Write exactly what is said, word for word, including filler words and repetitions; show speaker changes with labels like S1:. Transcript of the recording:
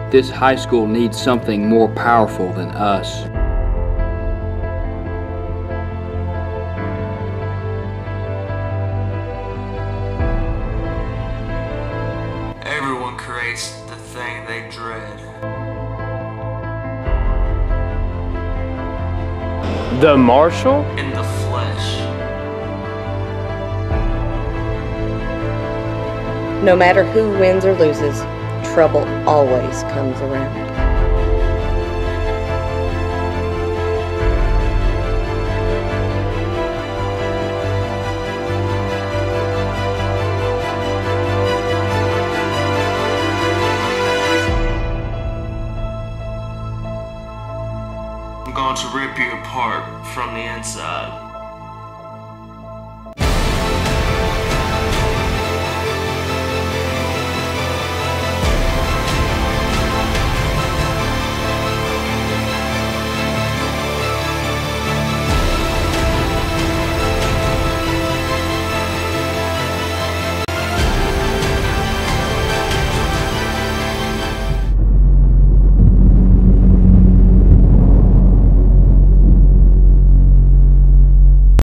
S1: This high school needs something more powerful than us.
S2: Everyone creates the thing they dread.
S3: The Marshal?
S2: In the flesh.
S4: No matter who wins or loses, trouble always comes around.
S2: I'm going to rip you apart from the inside.